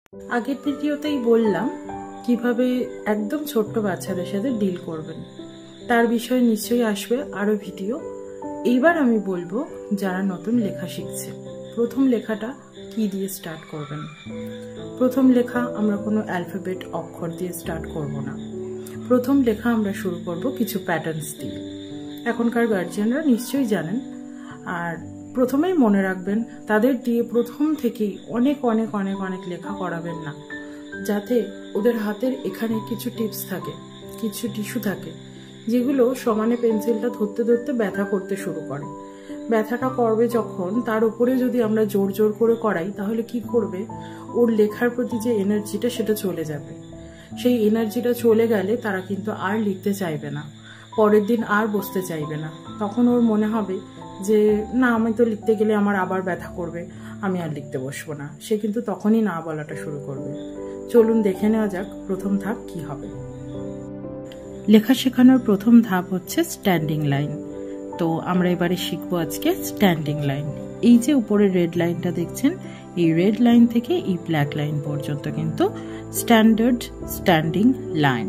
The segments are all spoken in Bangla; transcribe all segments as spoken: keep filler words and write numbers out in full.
আগের ভিডিওতেই বললাম কিভাবে একদম ছোট্ট বাচ্চাদের সাথে ডিল করবেন, তার বিষয়ে নিশ্চয়ই আসবে আরো ভিডিও। এইবার আমি বলবো যারা নতুন লেখা শিখছে, প্রথম লেখাটা কি দিয়ে স্টার্ট করবেন। প্রথম লেখা আমরা কোনো অ্যালফাবেট অক্ষর দিয়ে স্টার্ট করব না। প্রথম লেখা আমরা শুরু করব কিছু প্যাটার্নস দিয়ে। এখনকার গার্জিয়ানরা নিশ্চয়ই জানেন। আর প্রথমেই মনে রাখবেন, তাদের দিয়ে প্রথম থেকেই অনেক অনেক অনেক অনেক লেখা করাবেন না, যাতে ওদের হাতের এখানে কিছু টিপস থাকে, কিছু টিস্যু থাকে, যেগুলো সমানে পেন্সিলটা ধরতে ধরতে ব্যথা করতে শুরু করে। ব্যথাটা করবে যখন, তার উপরে যদি আমরা জোর জোর করে করাই, তাহলে কি করবে, ওর লেখার প্রতি যে এনার্জিটা সেটা চলে যাবে। সেই এনার্জিটা চলে গেলে তারা কিন্তু আর লিখতে চাইবে না, পরের দিন আর বসতে চাইবে না। তখন ওর মনে হবে যে না, আমি তো লিখতে গেলে আমার আবার ব্যথা করবে, আমি আর লিখতে বসবো না। সে কিন্তু তখনই না বলাটা শুরু করবে। চলুন দেখে নেওয়া যাক প্রথম ধাপ কি হবে। লেখা শেখানোর প্রথম ধাপ হচ্ছে স্ট্যান্ডিং লাইন। তো আমরা এবারে শিখবো আজকে স্ট্যান্ডিং লাইন। এই যে উপরে রেড লাইনটা দেখছেন, এই রেড লাইন থেকে এই ব্ল্যাক লাইন পর্যন্ত কিন্তু স্ট্যান্ডার্ড স্ট্যান্ডিং লাইন।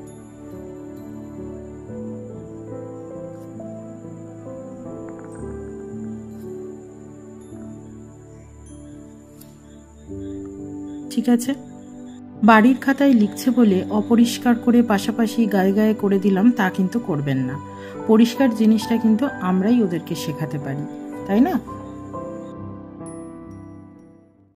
ঠিক আছে, বাড়ির খাতায় লিখছে বলে অপরিষ্কার করে পাশাপাশি গায়ে গায়ে করে দিলাম তা কিন্তু করবেন না। পরিষ্কার জিনিসটা কিন্তু আমরাই ওদেরকে শেখাতে পারি, তাই না?